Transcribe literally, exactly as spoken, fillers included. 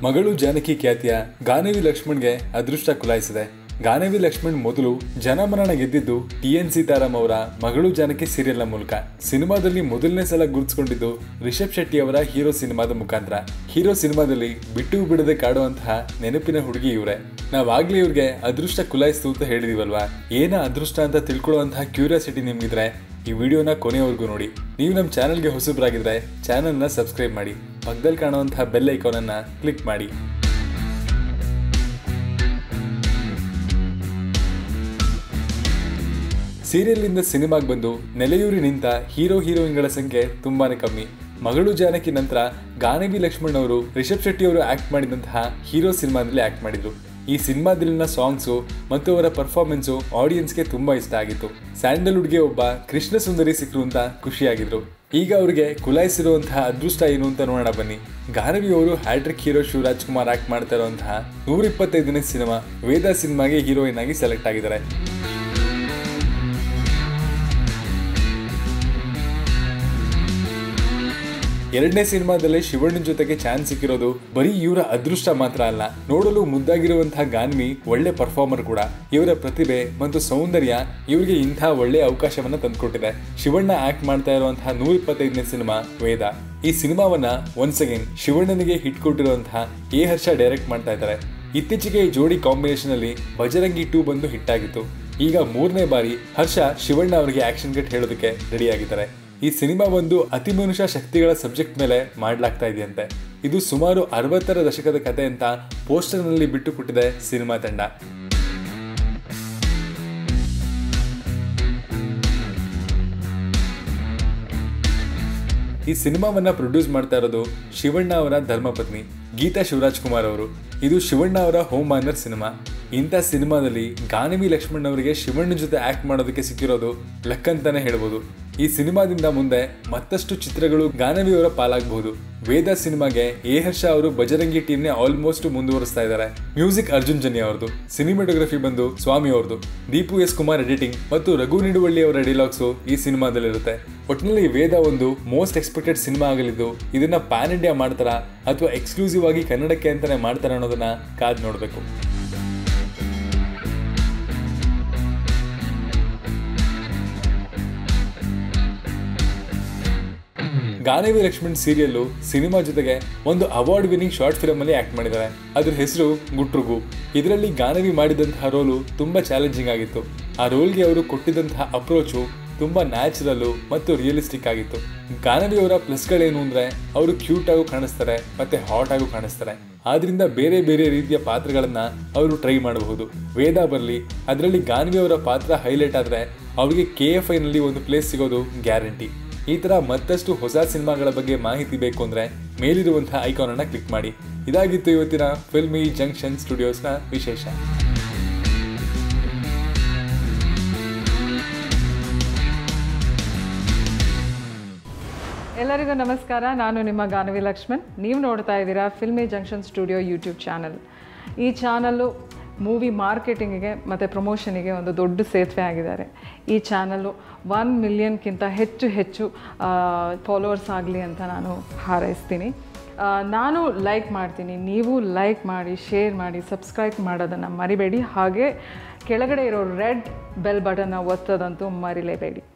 ಮಗಳು ಜಾನಕಿ ಖ್ಯಾತಿಯ ಗಾನವಿ ಲಕ್ಷ್ಮಣ್ಗೆ ಅದೃಷ್ಟ ಕುಲಾಯಿಸಿದೆ. ಗಾನವಿ ಲಕ್ಷ್ಮಣ್ ಮೊದಲು ಜನಮರಣ ಗೆದ್ದಿದ್ದು ಟಿ ಎನ್ ಸೀತಾರಾಮ್ ಅವರ ಮಗಳು ಜಾನಕಿ ಸೀರಿಯಲ್ನ ಮೂಲಕ. ಸಿನಿಮಾದಲ್ಲಿ ಮೊದಲನೇ ಸಲ ಗುರುತಿಸಿಕೊಂಡಿದ್ದು ರಿಷಬ್ ಶೆಟ್ಟಿ ಅವರ ಹೀರೋ ಸಿನಿಮಾದ ಮುಖಾಂತರ. ಹೀರೋ ಸಿನಿಮಾದಲ್ಲಿ ಬಿಟ್ಟು ಬಿಡದೆ ಕಾಡುವಂತಹ ನೆನಪಿನ ಹುಡುಗಿ ಇವರೇ. ನಾವಾಗ್ಲೇ ಇವ್ರಿಗೆ ಅದೃಷ್ಟ ಕುಲಾಯಿಸ್ತು ಅಂತ ಹೇಳಿದೀವಲ್ವಾ, ಏನ ಅದೃಷ್ಟ ಅಂತ ತಿಳ್ಕೊಳ್ಳುವಂತಹ ಕ್ಯೂರಿಯಾಸಿಟಿ ನಿಮ್ಗಿದ್ರೆ ಈ ವಿಡಿಯೋನ ಕೊನೆಯವರೆಗೂ ನೋಡಿ. ನೀವು ನಮ್ಮ ಚಾನಲ್ಗೆ ಹೊಸಬರಾಗಿದ್ರೆ ಚಾನಲ್ನ ಸಬ್ಸ್ಕ್ರೈಬ್ ಮಾಡಿ, ಪಕ್ಕದಲ್ಲಿ ಕಾಣುವಂತಹ ಬೆಲ್ ಐಕಾನ್ ಕ್ಲಿಕ್ ಮಾಡಿ. ಸೀರಿಯಲ್ನಿಂದ ಸಿನಿಮಾಗೆ ಬಂದು ನೆಲೆಯೂರಿ ನಿಂತ ಹೀರೋ ಹೀರೋಯಿನ್ಗಳ ಸಂಖ್ಯೆ ತುಂಬಾನೇ ಕಮ್ಮಿ. ಮಗಳು ಜಾನಕಿ ನಂತರ ಗಾನವಿ ಲಕ್ಷ್ಮಣ್ ಅವರು ರಿಷಬ್ ಶೆಟ್ಟಿ ಅವರು ಆಕ್ಟ್ ಮಾಡಿದಂತಹ ಹೀರೋ ಸಿನಿಮಾದಲ್ಲಿ ಆಕ್ಟ್ ಮಾಡಿದ್ರು. ಈ ಸಿನಿಮಾದಲ್ಲಿನ ಸಾಂಗ್ಸು ಮತ್ತು ಅವರ ಪರ್ಫಾರ್ಮೆನ್ಸು ಆಡಿಯನ್ಸ್ಗೆ ತುಂಬಾ ಇಷ್ಟ ಆಗಿತ್ತು. ಸ್ಯಾಂಡಲ್ವುಡ್ಗೆ ಒಬ್ಬ ಕೃಷ್ಣ ಸುಂದರಿ ಸಿಕ್ಕರು ಅಂತ ಖುಷಿಯಾಗಿದ್ರು. ಈಗ ಅವರಿಗೆ ಕುಲಾಯಿಸಿರುವಂತಹ ಅದೃಷ್ಟ ಏನು ಅಂತ ನೋಡೋಣ ಬನ್ನಿ. ಗಾನವಿ ಅವರು hattrick hero Shivaraj Kumar act ಮಾಡ್ತಾ ಇರುವಂತಹ ನೂರ ಇಪ್ಪತ್ತೈದನೇ ಸಿನಿಮಾ ವೇದ ಸಿನಿಮಾಗೆ ಹೀರೋಯಿನ್ ಆಗಿ ಸೆಲೆಕ್ಟ್ ಆಗಿದ್ದಾರೆ. ಎರಡನೇ ಸಿನಿಮಾದಲ್ಲೇ ಶಿವಣ್ಣನ ಜೊತೆಗೆ ಚಾನ್ಸ್ ಸಿಕ್ಕಿರೋದು ಬರೀ ಇವರ ಅದೃಷ್ಟ ಮಾತ್ರ ಅಲ್ಲ, ನೋಡಲು ಮುದ್ದಾಗಿರುವಂತಹ ಗಾನ್ವಿ ಒಳ್ಳೆ ಪರ್ಫಾರ್ಮರ್ ಕೂಡ. ಇವರ ಪ್ರತಿಭೆ ಮತ್ತು ಸೌಂದರ್ಯ ಇವರಿಗೆ ಇಂತಹ ಒಳ್ಳೆ ಅವಕಾಶವನ್ನ ತಂದುಕೊಟ್ಟಿದೆ. ಶಿವಣ್ಣ ಆಕ್ಟ್ ಮಾಡ್ತಾ ಇರುವಂತಹ ನೂರ ಇಪ್ಪತ್ತೈದನೇ ಸಿನಿಮಾ ವೇದ. ಈ ಸಿನಿಮಾವನ್ನ ಒನ್ಸ್ ಅಗೇನ್ ಶಿವಣ್ಣನಿಗೆ ಹಿಟ್ ಕೊಟ್ಟಿರುವಂತಹ ಎ ಹರ್ಷ ಡೈರೆಕ್ಟ್ ಮಾಡ್ತಾ ಇದ್ದಾರೆ. ಇತ್ತೀಚೆಗೆ ಈ ಜೋಡಿ ಕಾಂಬಿನೇಷನ್ ಅಲ್ಲಿ ಬಜರಂಗಿ ಟೂ ಬಂದು ಹಿಟ್ ಆಗಿತ್ತು. ಈಗ ಮೂರನೇ ಬಾರಿ ಹರ್ಷ ಶಿವಣ್ಣ ಅವರಿಗೆ ಆಕ್ಷನ್ ಕಟ್ ಹೇಳೋದಕ್ಕೆ ರೆಡಿ ಆಗಿದ್ದಾರೆ. ಈ ಸಿನಿಮಾ ಒಂದು ಅತಿಮನುಷ್ಯ ಶಕ್ತಿಗಳ ಸಬ್ಜೆಕ್ಟ್ ಮೇಲೆ ಮಾಡ್ಲಾಗ್ತಾ ಇದೆಯಂತೆ. ಇದು ಸುಮಾರು ಅರವತ್ತರ ದಶಕದ ಕತೆ ಅಂತ ಪೋಸ್ಟರ್ ನಲ್ಲಿ ಬಿಟ್ಟು ಕೊಟ್ಟಿದೆ ಸಿನಿಮಾ ತಂಡ. ಈ ಸಿನಿಮಾವನ್ನ ಪ್ರೊಡ್ಯೂಸ್ ಮಾಡ್ತಾ ಇರೋದು ಶಿವಣ್ಣ ಅವರ ಧರ್ಮಪತ್ನಿ ಗೀತಾ ಶಿವರಾಜ್ ಕುಮಾರ್ ಅವರು. ಇದು ಶಿವಣ್ಣ ಅವರ ಹೋಮ್ ಆನರ್ ಸಿನಿಮಾ. ಇಂಥ ಸಿನಿಮಾದಲ್ಲಿ ಗಾನವಿ ಲಕ್ಷ್ಮಣ್ ಅವರಿಗೆ ಶಿವಣ್ಣ ಜೊತೆ ಆಕ್ಟ್ ಮಾಡೋದಕ್ಕೆ ಸಿಕ್ಕಿರೋದು ಲಕ್ ಅಂತಾನೆ ಹೇಳ್ಬೋದು. ಈ ಸಿನಿಮಾದಿಂದ ಮುಂದೆ ಮತ್ತಷ್ಟು ಚಿತ್ರಗಳು ಗಾನವಿ ಅವರ ಪಾಲಾಗಬಹುದು. ವೇದ ಸಿನಿಮಾಗೆ ಎ ಹರ್ಷ ಅವರು ಬಜರಂಗಿ ಟೀಮ್ನೇ ಆಲ್ಮೋಸ್ಟ್ ಮುಂದುವರಿಸ್ತಾ ಇದ್ದಾರೆ. ಮ್ಯೂಸಿಕ್ ಅರ್ಜುನ್ ಜನ್ಯ ಅವರದು, ಸಿನಿಮಾಟೋಗ್ರಫಿ ಬಂದು ಸ್ವಾಮಿ ಅವ್ರದ್ದು, ದೀಪು ಎಸ್ ಕುಮಾರ್ ಎಡಿಟಿಂಗ್ ಮತ್ತು ರಘು ನಿಡುವಳ್ಳಿ ಅವರ ಡೈಲಾಗ್ಸು ಈ ಸಿನಿಮಾದಲ್ಲಿರುತ್ತೆ. ಒಟ್ಟಿನಲ್ಲಿ ವೇದ ಒಂದು ಮೋಸ್ಟ್ ಎಕ್ಸ್ಪೆಕ್ಟೆಡ್ ಸಿನಿಮಾ ಆಗಲಿದ್ದು, ಇದನ್ನ ಪ್ಯಾನ್ ಇಂಡಿಯಾ ಮಾಡ್ತಾರಾ ಅಥವಾ ಎಕ್ಸ್ಕ್ಲೂಸಿವ್ ಆಗಿ ಕನ್ನಡಕ್ಕೆ ಅಂತಾನೆ ಮಾಡ್ತಾರ ಅನ್ನೋದನ್ನ ಕಾದ್ ನೋಡ್ಬೇಕು. ಗಾನವಿ ಲಕ್ಷ್ಮಣ್ ಸೀರಿಯಲ್ ಸಿನಿಮಾ ಜೊತೆಗೆ ಒಂದು ಅವಾರ್ಡ್ ವಿನಿಂಗ್ ಶಾರ್ಟ್ ಫಿಲ್ಮ್ ಅಲ್ಲಿ ಆಕ್ಟ್ ಮಾಡಿದ್ದಾರೆ. ಅದ್ರ ಹೆಸರು ಗುಟ್ರುಗು. ಇದರಲ್ಲಿ ಗಾನವಿ ಮಾಡಿದಂತಹ ರೋಲು ತುಂಬಾ ಚಾಲೆಂಜಿಂಗ್ ಆಗಿತ್ತು. ಆ ರೋಲ್ಗೆ ಅವರು ಕೊಟ್ಟಿದ್ದಂತಹ ಅಪ್ರೋಚು ತುಂಬಾ ನ್ಯಾಚುರಲ್ ಮತ್ತು ರಿಯಲಿಸ್ಟಿಕ್ ಆಗಿತ್ತು. ಗಾನವಿ ಅವರ ಪ್ಲಸ್ಗಳೇನು ಅಂದ್ರೆ ಅವರು ಕ್ಯೂಟ್ ಆಗು ಕಾಣಿಸ್ತಾರೆ ಮತ್ತೆ ಹಾಟ್ ಆಗು ಕಾಣಿಸ್ತಾರೆ. ಆದ್ರಿಂದ ಬೇರೆ ಬೇರೆ ರೀತಿಯ ಪಾತ್ರಗಳನ್ನ ಅವರು ಟ್ರೈ ಮಾಡಬಹುದು. ವೇದ ಬರಲಿ, ಅದರಲ್ಲಿ ಗಾನವಿ ಅವರ ಪಾತ್ರ ಹೈಲೈಟ್ ಆದ್ರೆ ಅವರಿಗೆ ಕೆ ಎಫ್ ಐ ನಲ್ಲಿ ಒಂದು ಪ್ಲೇಸ್ ಸಿಗೋದು ಗ್ಯಾರಂಟಿ. ಈ ತರ ಮತ್ತಷ್ಟು ಹೊಸ ಸಿನಿಮಾಗಳ ಬಗ್ಗೆ ಮಾಹಿತಿ ಬೇಕು ಅಂದ್ರೆ ಮೇಲಿರುವಂತಹ ಐಕಾನ್ ಅನ್ನ ಕ್ಲಿಕ್ ಮಾಡಿ. ಇದಾಗಿತ್ತು ಇವತ್ತಿನ ಫಿಲ್ಮಿ ಜಂಕ್ಷನ್ ಸ್ಟುಡಿಯೋಸ್ನ ವಿಶೇಷ. ಎಲ್ಲರಿಗೂ ನಮಸ್ಕಾರ. ನಾನು ನಿಮ್ಮ ಗಾನವಿ ಲಕ್ಷ್ಮಣ್. ನೀವು ನೋಡ್ತಾ ಇದ್ದೀರಾ filmy junction studio YouTube channel. ಈ ಚಾನಲ್ಲು ಮೂವಿ ಮಾರ್ಕೆಟಿಂಗಿಗೆ ಮತ್ತು ಪ್ರಮೋಷನಿಗೆ ಒಂದು ದೊಡ್ಡ ಸೇತುವೆ ಆಗಿದ್ದಾರೆ. ಈ ಚಾನಲ್ಲು ಒನ್ ಮಿಲಿಯನ್ಗಿಂತ ಹೆಚ್ಚು ಹೆಚ್ಚು ಫಾಲೋವರ್ಸ್ ಆಗಲಿ ಅಂತ ನಾನು ಹಾರೈಸ್ತೀನಿ. ನಾನು ಲೈಕ್ ಮಾಡ್ತೀನಿ, ನೀವು ಲೈಕ್ ಮಾಡಿ, ಶೇರ್ ಮಾಡಿ, ಸಬ್ಸ್ಕ್ರೈಬ್ ಮಾಡೋದನ್ನು ಮರಿಬೇಡಿ. ಹಾಗೆ ಕೆಳಗಡೆ ಇರೋ ರೆಡ್ ಬೆಲ್ ಬಟನ್ನ ಒತ್ತೋದಂತೂ ಮರಿಲೇಬೇಡಿ.